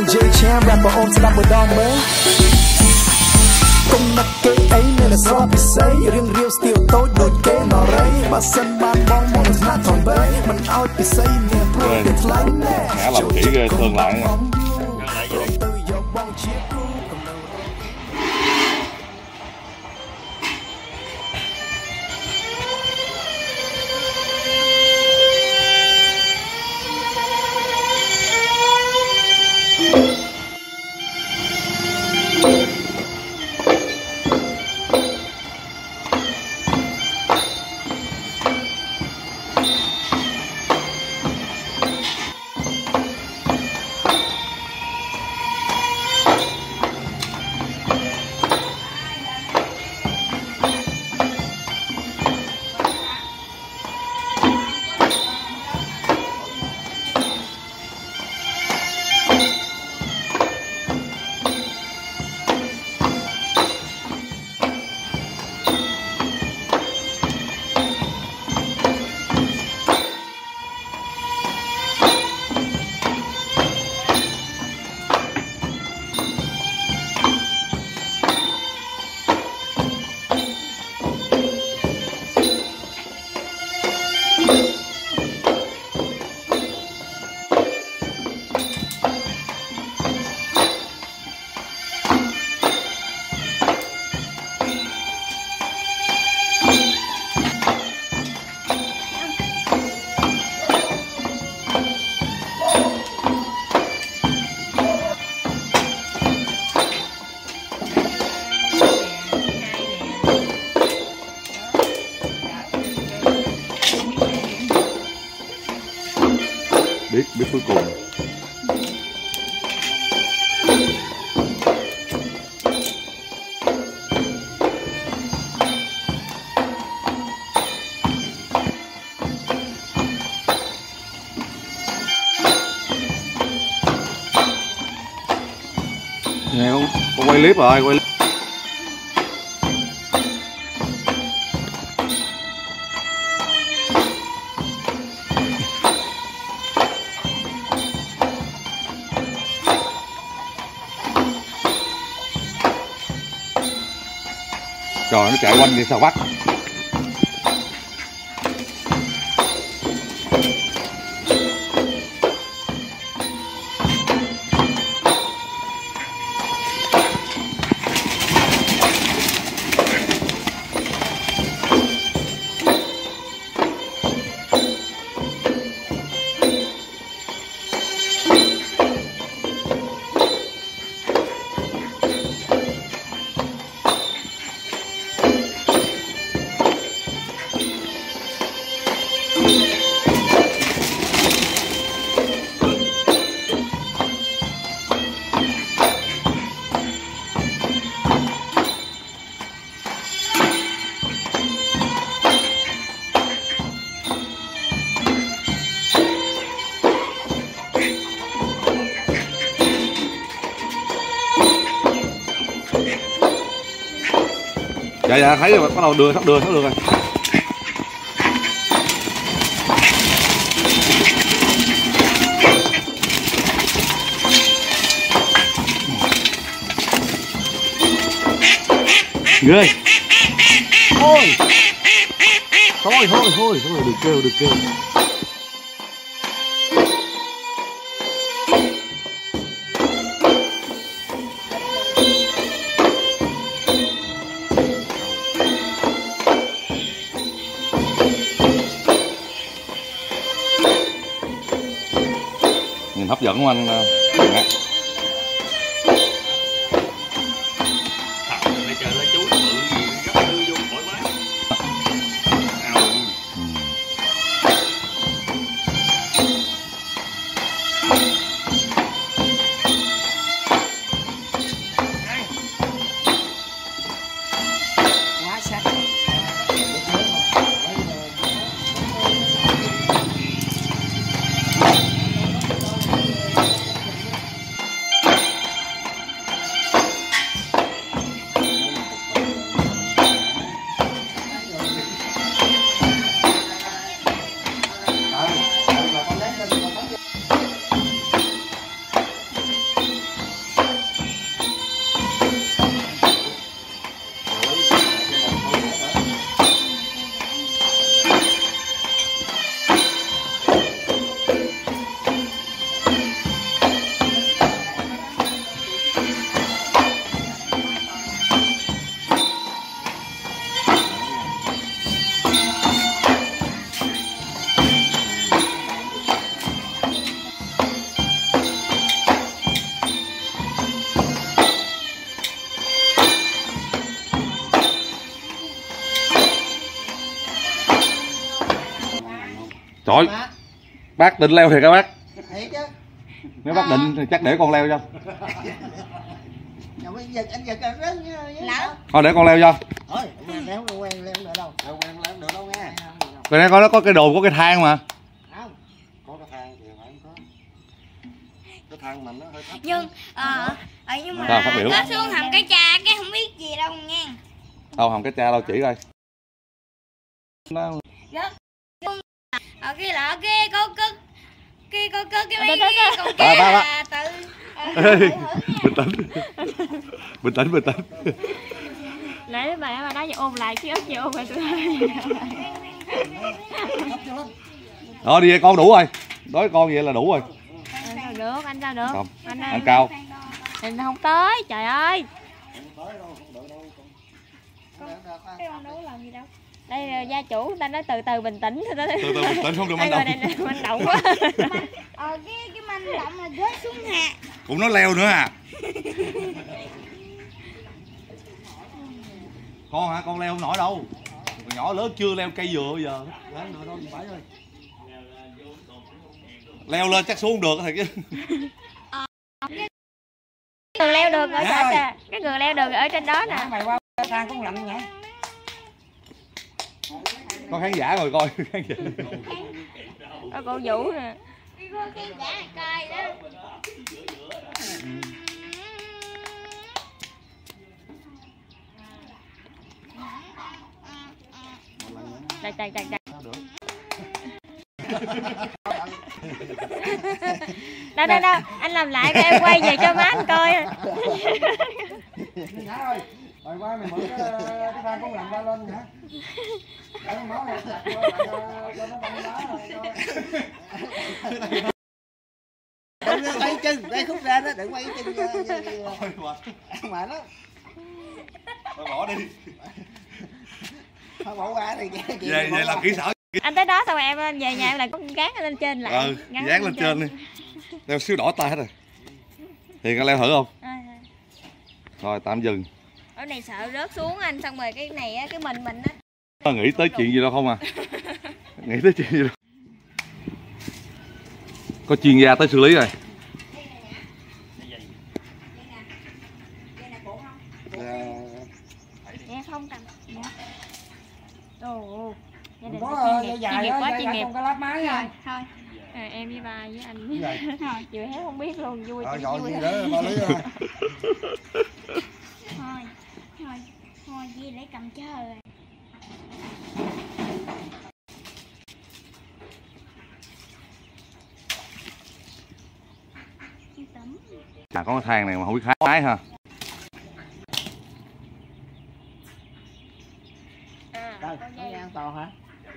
dây chém rapper ôm sẽ đâm một đòn mới công nắp kế ấy nên là do bị xây riêng real still tối đôi kế nó rấy bà sân ban bóng mong là nát thòng bấy mình ao bị xây nè pro để lấy nè ngã làm kỹ ghê thương lại nè. biết cuối cùng. Nè con quay clip rồi, quay rồi nó chạy quanh đi sao bắt. Dạ thấy rồi, bắt đầu sắp đưa rồi. Ghê. Thôi, đừng kêu. Nhìn hấp dẫn của anh. Trời, bác định leo thiệt hả bác? Thiệt chứ. Nếu bác định thì chắc để con leo cho. Anh giật rớt lỡ. Thôi để con leo cho. thôi leo không quen leo được đâu, leo quen leo được đâu nghe. Cái này nó có cái đồ, có cái thang mà. Không có cái thang thì phải có cái thang mình nó hơi thấp. Nhưng nhưng mà Rồi, phát biểu. có xuống hầm cái cha cái không biết gì đâu nghe. Đâu hồng cái cha đâu chỉ coi. Nó Cái lọ cái con cất cái con cất cái mấy con ba, kia ba. là tự bình tĩnh. Bình tĩnh, bình tĩnh. Nãy bà nói giờ ôm lại chứ ít giờ ôm lại tụi Thôi đi con đủ rồi. Đối con vậy là đủ rồi. anh sao được, anh sao được? Không. Anh Anh cao. Anh không tới, trời ơi. cái con đấu làm gì đâu. Đây là gia chủ người ta nói từ từ bình tĩnh thôi. Từ từ bình tĩnh, không được manh Đây động. rồi, đây manh động quá. Cái manh động là rớt xuống hạ. Cũng nó leo nữa à. Con hả? Con leo không nổi đâu. Còn nhỏ lớn chưa leo cây dừa bây giờ. Leo lên chắc xuống không được thiệt chứ. Người leo được ở trên nè, cái người leo được ở trên đó nè. Mày qua thang cũng lạnh nhỉ. Có khán giả ngồi coi. Khán giả. Có cô Vũ nè. Cái giả này coi đó. Trời. Đâu, anh làm lại cho em quay về cho má anh coi. Nhã ơi, rồi qua mày mở cái thang cũng lạnh ra lên nhá. Để máu này cho nó băng đá rồi. Đừng quay chân, đây khúc ra đó, đừng quay chân mà nó. Thôi bỏ đi. Thôi bỏ qua thì Về làm kỹ sở. Anh tới đó xong rồi em về nhà em lại có gán lên trên lại. Dán lên trên đi. Leo xíu đỏ tay hết rồi. Thì con leo thử không? Rồi tạm dừng. Ở này sợ rớt xuống anh, xong rồi cái này á, cái mình á. Nghĩ tới chuyện gì đâu không à. Nghĩ tới chuyện gì đâu. Có chuyên gia tới xử lý rồi. Dạ không cầm. Ồ. có dài đó, chuyên nghiệp. không có lắp máy nha. Thôi. Em với ba với anh. Chịu hết không biết luôn, vui. Rồi gì đó ba lý rồi. Thôi gì để cầm chơi rồi. À, có cái thang này mà không biết hái ha. Đây, nó an toàn hả?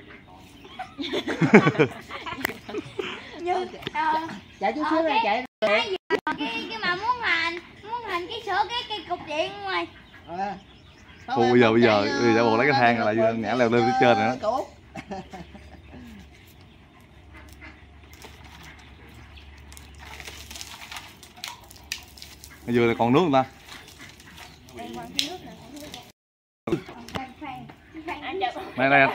Như Chạy chút xíu này chạy. cái mà muốn hành cái sữa cái cục điện ngoài. Cô bây giờ bộ lấy cái thang là ngã leo lên phía trên rồi đó. Bây giờ là còn nước người ta. Đây đây anh.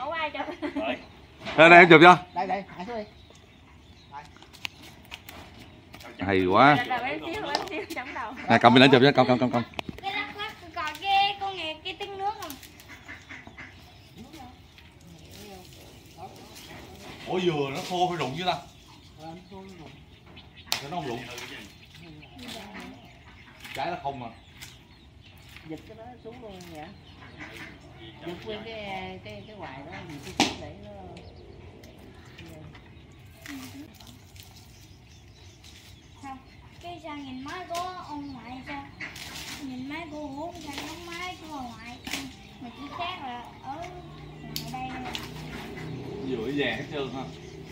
Đây đây em chụp cho. Đây ai xuống đi. Hay quá. Nè cầm bên lên chụp cho, cầm. Cái lắc còn cái con nghe cái tiếng nước không? Ủa dừa nó khô phải rụng chứ ta? Nó không rụng. Trái nó không mà. Giật cái đó xuống luôn vậy. Giật nguyên cái hoài đó mình cái để nó. Sao? Cái sao nhìn máy của ông ngoại sao? Nhìn máy của Hút sao giống máy của ông ngoại. Mà chỉ khác là ở ngoài đây nè. Dừa vàng hết trơn ha.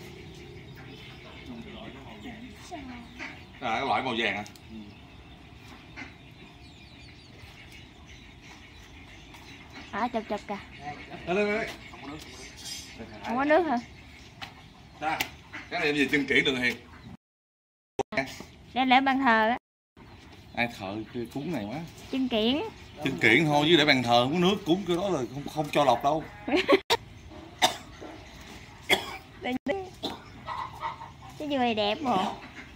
À, cái loại màu vàng à? Chụp kìa. Đây. Không có nước hả? Cái này em gì chân kiển được Hiền. Để bàn thờ á. Ai thợ cúng này quá. Chân kiển. Chân kiển thôi chứ để bàn thờ không có nước cúng cái đó là không cho lọc đâu. Cái dừa này đẹp mà.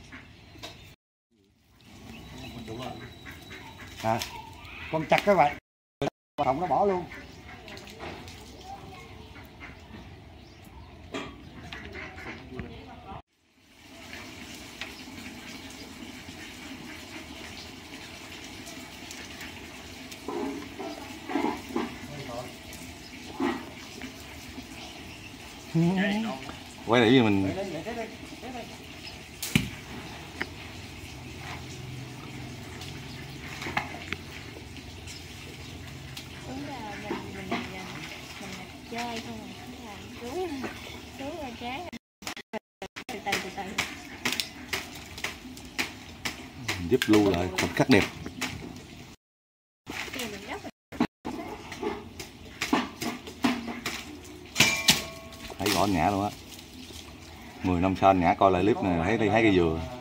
À, con chặt cái vậy không nó bỏ luôn. Quay lại gì mình Đúng là mình chơi không à, đúng là chán. Từ từ giúp lưu lại khoảnh khắc đẹp. Thấy rõ nhã luôn á. 10 năm sau anh nhã coi lại clip này thấy cây dừa.